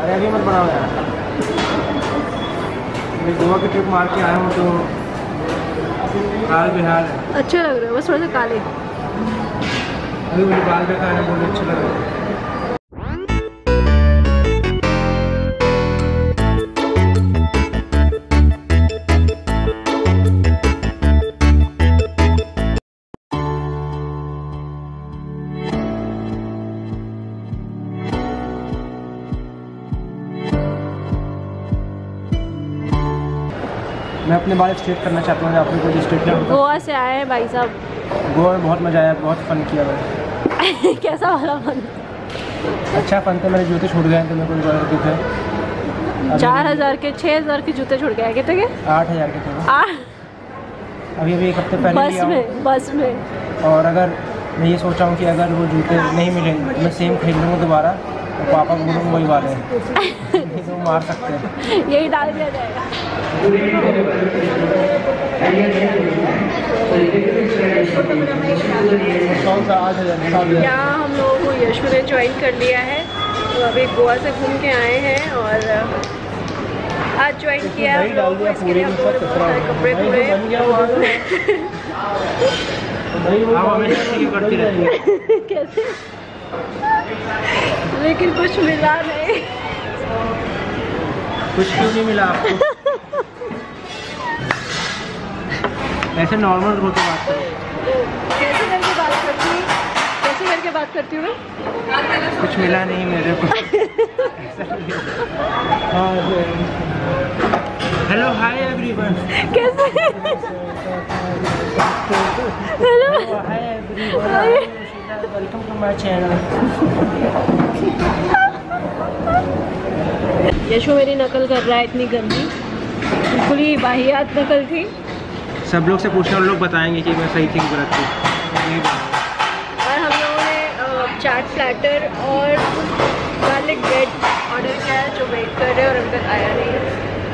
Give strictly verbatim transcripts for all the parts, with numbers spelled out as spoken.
अरे अभी मत बनाओ यार, मैं गोवा की ट्रिप मार के आया हूँ तो हाल बेहाल है। अच्छे लग रहे हो, बस थोड़े से काले। अभी मुझे बाल बेकार है, बहुत अच्छा लग रहा है। मैं अपने बाल स्ट्रेट करना चाहता हूँ, आपने कोई स्ट्रेट किया? गोवा से आए हैं भाई साहब। गोवा में बहुत मज़ा आया, बहुत फन किया मैंने। कैसा वाला फन? अच्छा फन था, मेरे जूते छूट गए तो मेरे को दुख है। चार हज़ार के छः हज़ार के जूते छूट गए, कितने के? आठ हज़ार के थे। आठ? अभी अभी एक हफ्ते पहले बस में बस में और अगर मैं ये सोचा हूँ कि अगर वो जूते नहीं मिलेंगे तो मैं सेम खरीद लूँगा दोबारा और पापा को बोलूँगा वही वाले हैं। तो मार सकते हैं, यही डाल दिया जाएगा। यहाँ हम लोगों को यशु ने ज्वाइन कर लिया है, तो अभी गोवा से घूम के आए हैं और आज ज्वाइन किया है। इसके लिए कपड़े धोए कैसे, लेकिन कुछ मिला नहीं। कुछ क्यों नहीं मिला आपको? ऐसे नॉर्मल रो के बात करो। कैसे करके बात करती हूँ, कैसे करके बात करती हूँ मैं? कुछ मिला नहीं मेरे को। Hello hi everyone. कैसे? Hello hi everyone, welcome to my channel. Yashu मेरी नकल कर रहा है, इतनी गंदी, बिल्कुल ही वाहियात नकल थी। सब लोग से पूछना और लोग बताएंगे कि मैं सही थी कि गलत थी। और हम लोगों ने चाट प्लेटर और गार्लिक ब्रेड ऑर्डर किया है, जो वेट कर रहे हैं और अभी तक आया नहीं है।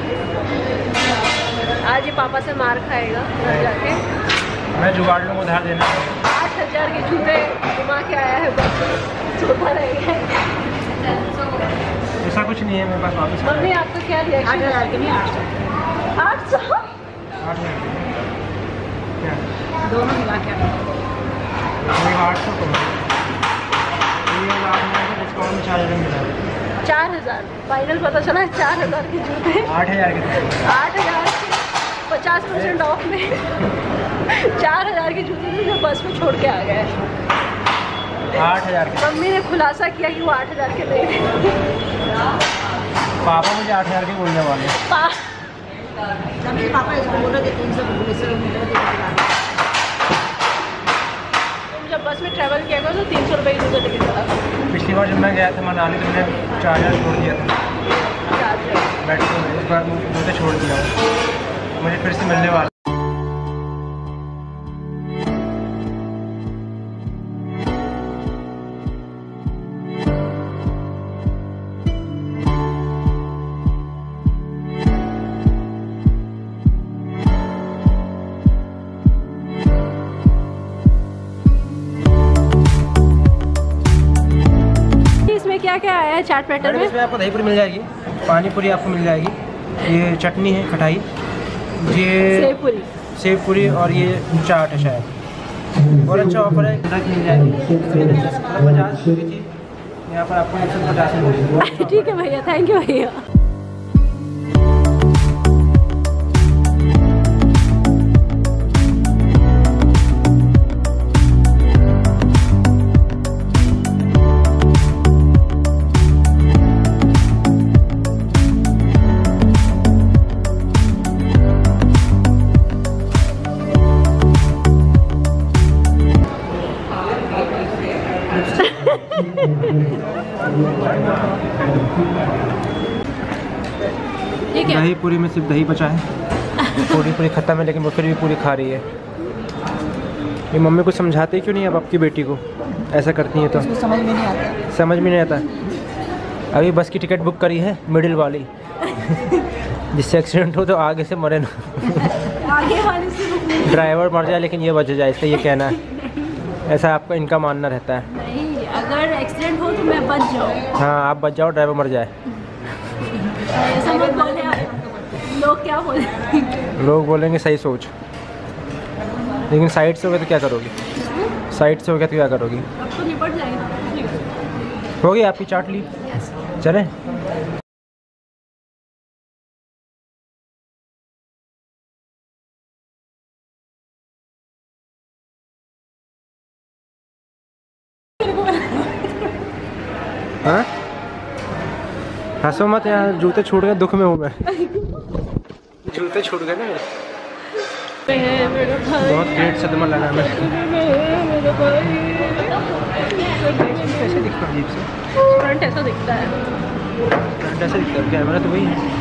आज ये पापा से मार खाएगा घर जाके। मैं जुगाड़ लूँगा, उधार देना। आठ हज़ार के जूते घुमा के आया है, बस सोता रहेगा। ऐसा कुछ नहीं है मेरे पास वापस। मम्मी आपको क्या रिएक्शन? आठ हज़ार के नहीं, आठ सौ आठ सौ आठ हज़ार क्या दोनों मिला के आठ सौ को डिस्काउंट में चार हज़ार मिला। चार हज़ार फाइनल पता चला है। चार हज़ार के जूते आठ हज़ार के आठ हज़ार पचास परसेंट ऑफ में चार हज़ार के जूते थे जो बस में छोड़ के आ गए। आठ हज़ार के। मम्मी ने खुलासा किया कि वो आठ हज़ार के थे। पापा मुझे आठ हज़ार के बोलने वाले। पा... पापा इसको बोल रहे थे तीन सौ तुम जब बस में ट्रैवल किया करो तो तीन सौ रुपये की जूते टिकट चला। पिछली बार जब मैं गया था मनाली तो मैंने चार हज़ार छोड़ दिया था बैठ के। इस बार मुझे छोड़ दिया, मुझे फिर से मिलने वाला। क्या क्या आया है चाट प्लेटर में? इसमें आपको दही पूरी मिल जाएगी, पानी पूरी आपको मिल जाएगी, ये चटनी है खटाई, ये सेव पूरी सेव पूरी और ये चाट है शायद। बहुत अच्छा ऑफर है, मिल जाएगी पचास रुपये थी, यहाँ पर आपको एक सौ पचास रुपये। ठीक है भैया, थैंक यू भैया। दही पूरी में सिर्फ दही बचा है, पूरी पूरी खत्म है, लेकिन वो फिर भी पूरी खा रही है। ये मम्मी को समझाते क्यों नहीं अब आपकी बेटी को ऐसा करती है तो? समझ में नहीं आता। समझ में नहीं आता। अभी बस की टिकट बुक करी है मिडिल वाली जिससे एक्सीडेंट हो तो आगे से मरे ना। आगे वाले से ड्राइवर मर जाए लेकिन ये बच जाए, इसका ये कहना है। ऐसा आपका इनका मानना रहता है। नहीं, अगर एक्सीडेंट हो तो मैं बच जाऊँ। हाँ आप बच जाओ, ड्राइवर मर जाए। ऐसा मत बोले यार, लोग क्या बोले? लोग बोलेंगे सही सोच, लेकिन साइड से हो गया तो क्या करोगी? साइड से हो गया तो क्या करोगी? अब तो निपट जाएगा। हो गई आपकी चाट ली, चलें? हाँ हंसो मत यार, जूते छूट गए, दुख में हूँ मैं। जूते छूट गए ना मेरे, बहुत ग्रेट सदमा लगा मैं। कैसे दिखता है अजीब से? फ्रंट ऐसा दिखता है, फ्रंट ऐसा दिखता है, कैमरा तो वही है।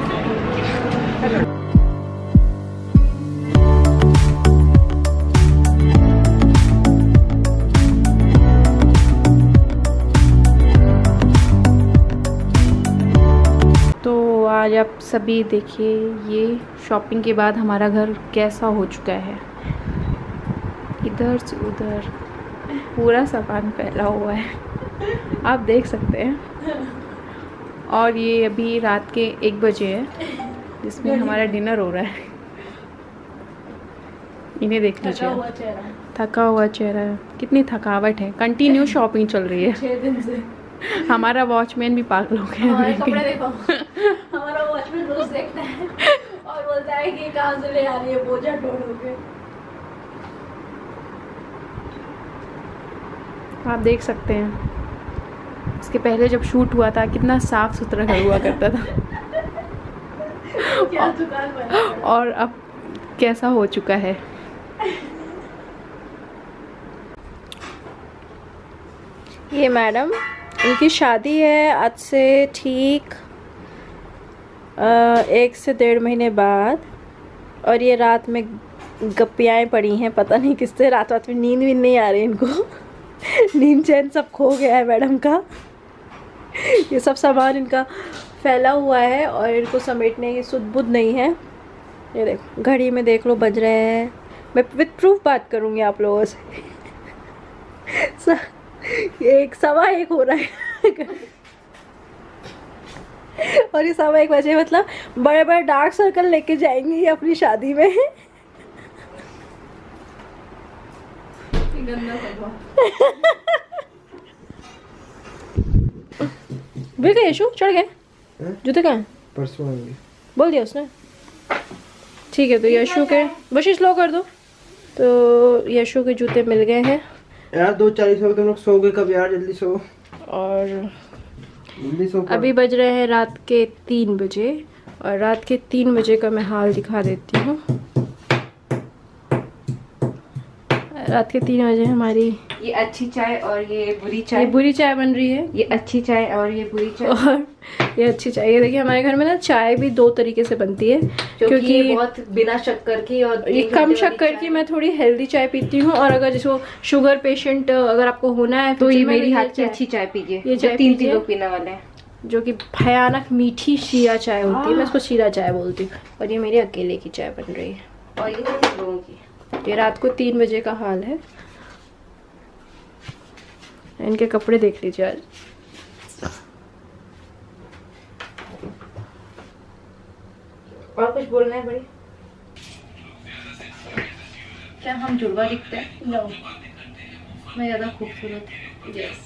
आज आप सभी देखिए ये शॉपिंग के बाद हमारा घर कैसा हो चुका है। इधर से उधर पूरा सामान फैला हुआ है, आप देख सकते हैं। और ये अभी रात के एक बजे है, जिसमें हमारा डिनर हो रहा है। इन्हें देख लीजिए, थका हुआ चेहरा है, कितनी थकावट है। कंटिन्यू शॉपिंग चल रही है छः दिन से। हमारा वॉचमैन भी पागल हो गया है। कपड़े देखो, हमारा वॉचमैन रोज देखता है और बोलता है कि कहाँ से ले आ रही है बोझा ढोल के। आप देख सकते हैं इसके पहले जब शूट हुआ था कितना साफ सुथरा घर हुआ करता था। क्या दुकान बना है। और अब कैसा हो चुका है। ये मैडम, इनकी शादी है आज से ठीक एक से डेढ़ महीने बाद। और ये रात में गप्पियाएँ पड़ी हैं, पता नहीं किससे। रात रात में नींद भी नहीं आ रही इनको। नींद चैन सब खो गया है मैडम का। ये सब सामान इनका फैला हुआ है और इनको समेटने की सुध बुध नहीं है। ये देखो, घड़ी में देख लो बज रहे हैं। मैं विद प्रूफ बात करूँगी आप लोगों से। एक सवा एक हो रहा है और ये सवा एक बजे मतलब बड़े बड़े डार्क सर्कल लेके जाएंगे ये अपनी शादी में। बिल गए यशु, चढ़ गए जूते कहाँ? परसों आएंगे बोल दिया उसने। ठीक है, तो यशु के बस स्लो कर दो। तो यशु के जूते मिल गए हैं यार। दो चालीस हो तुम लोग सो गए कब यार? जल्दी सो। और जल्दी सो। अभी बज रहे हैं रात के तीन बजे और रात के तीन बजे का मैं हाल दिखा देती हूँ। रात के तीन बजे हमारी ये अच्छी चाय और ये बुरी चाय। ये बुरी चाय बन रही है। ये अच्छी चाय और ये बुरी चाय। और ये अच्छी चाय। ये देखिए हमारे घर में ना चाय भी दो तरीके से बनती है, क्योंकि ये बहुत बिना शक्कर की और ये कम शक्कर की। मैं थोड़ी हेल्दी चाय पीती हूँ। और अगर जिसको शुगर पेशेंट अगर आपको होना है तो ये मेरी हाथ की अच्छी चाय पीजिए। ये चाय तीन तीन लोग पीने वाले हैं, जो कि भयानक मीठी शीरा चाय होती है। मैं इसको शीरा चाय बोलती हूँ। और ये मेरी अकेले की चाय बन रही है। और ये तीन लोगों की। ये रात को तीन बजे का हाल है। इनके कपड़े देख लीजिए आज। और कुछ बोलना है बड़ी? क्या हम जुड़वा दिखते हैं? नो, मैं ज्यादा खूबसूरत हूँ। यस।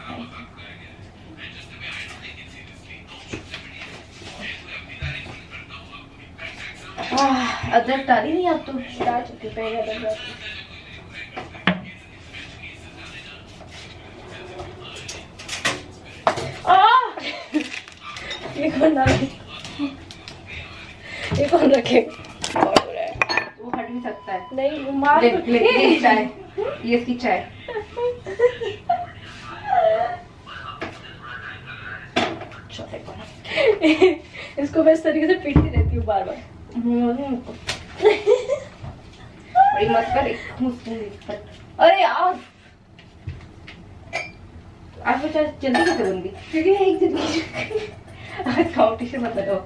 अदरक डाली नहीं आप? तो डाल चुकी पहले अदरक। ये कौन डाले? ये कौन रखे? वो हट भी सकता है। नहीं, मार ले, ले, ये चाय, ये इसकी चाय। इसको मैं इस तरीके से पीटती रहती हूँ बार बार। बड़ी मत कर। अरे यार, आज वो चाय जल्दी कैसे बन गई? क्योंकि एक जल्दी आज कंपटीशन मत लगाओ।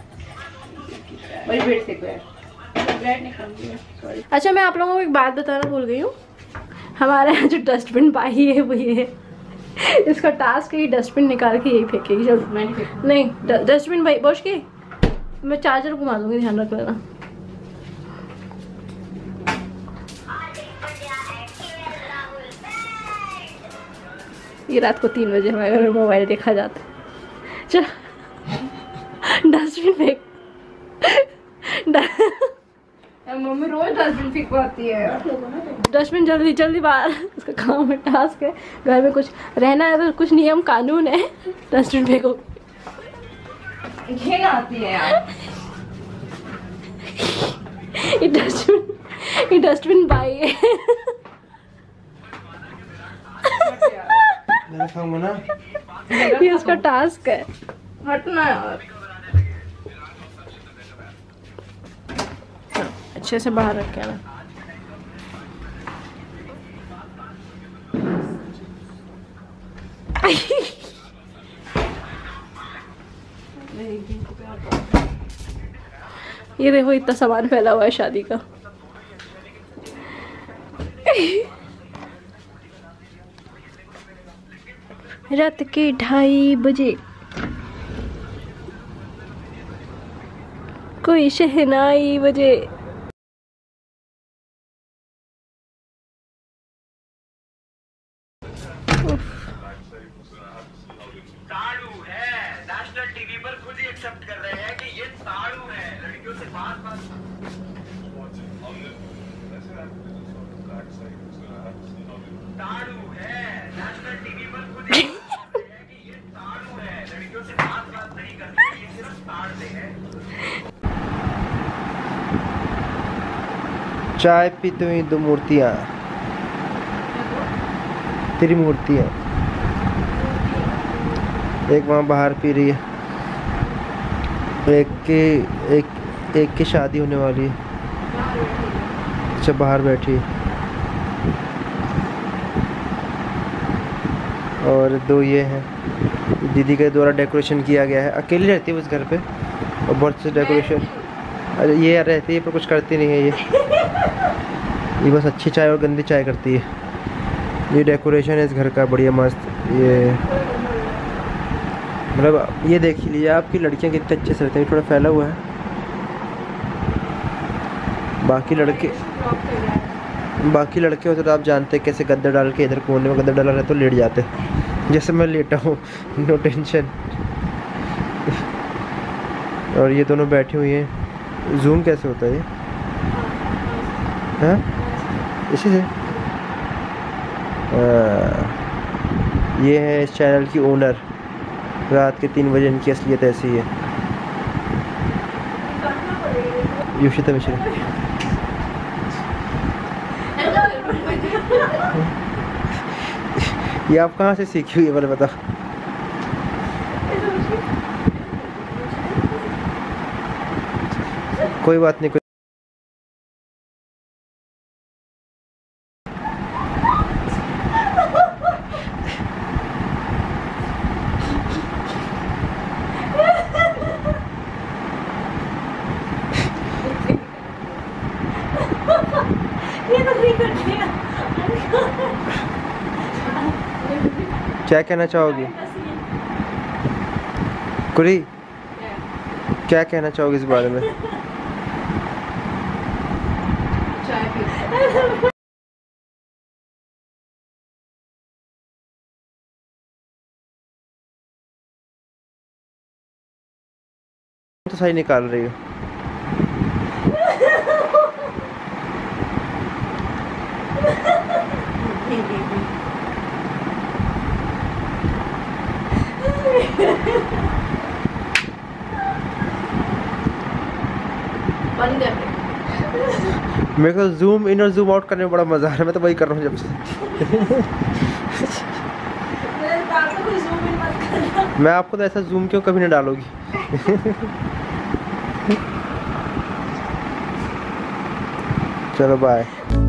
बड़ी ब्रेड सेको यार, ब्रेड नहीं खाऊंगी। सॉरी। अच्छा, मैं आप लोगों को एक बात बताना भूल गई हूँ। हमारे यहाँ जो डस्टबिन पाई है वो ये है। इसका टास्क है डस्टबिन निकाल के यही फेंकेगी। चल नहीं डस्टबिन भाई बॉश के मैं चार्जर घुमा दूंगी, ध्यान रख लेना। ये रात को तीन बजे हमारे घर में मोबाइल देखा जाता है। चल डस्टबिन फेंक। मम्मी रोज डस्टबिन फेंकवाती है। डस्टबिन जल्दी जल्दी बाहर, इसका काम है, टास्क है। घर में कुछ रहना है तो कुछ नियम कानून है। डस्टबिन फेंको। घिन आती है यार। ये डस्टबिन ये डस्टबिन भाई है। ना ये उसका टास्क है। हटना यार। अच्छे से बाहर रख के आना। ये देखो इतना सामान फैला हुआ है शादी का। रात के ढाई बजे कोई शहनाई बजे। ताड़ू है, नेशनल टीवी पर खुद ही एक्सेप्ट कर रहे हैं कि ये ताड़ू है। लड़कियों से बात बात ताड़ू है, नेशनल टीवी पर खुद ही एक्सेप्ट कर रहे हैं कि ये ताड़ू है। लड़कियों से बात बात नहीं करते, ये सिर्फ ताड़ते हैं। चाय पीते हुई दो मूर्तियाँ, तेरी मूर्तियाँ। एक वहाँ बाहर पी रही है, एक के एक एक की शादी होने वाली है। अच्छा बाहर बैठी है। और दो ये हैं, दीदी के द्वारा डेकोरेशन किया गया है। अकेली रहती है उस घर पे और बहुत से डेकोरेशन। अरे ये रहती है पर कुछ करती नहीं है ये ये बस अच्छी चाय और गंदी चाय करती है। ये डेकोरेशन है इस घर का बढ़िया मस्त। ये मतलब ये देख ही लीजिए आपकी लड़कियां कितने अच्छे से रहते हैं। थोड़ा फैला हुआ है, बाकी लड़के बाकी लड़के होते तो आप जानते हैं कैसे गद्दा डाल के इधर कोने में गद्दा डाला रहे तो लेट जाते, जैसे मैं लेटा हूँ, नो टेंशन। और ये दोनों बैठी हुई हैं। जूम कैसे होता है ये? हाँ इसी से। आ, ये है इस चैनल की ओनर। रात के तीन बजे इनकी असलियत ऐसी है। युषिता मिश्रा। ये आप कहाँ से सीखी हुई है मैंने बता। कोई बात नहीं, कोई क्या कहना चाहोगी कुरी? क्या कहना चाहोगी इस बारे में? तो सही निकाल रही हो। बंद है। मेरे को जूम इन और जूम आउट करने में बड़ा मजा आ रहा है। मैं तो वही कर रहा हूँ जब से। मैं आपको तो ऐसा जूम क्यों कभी नहीं डालोगी। चलो बाय।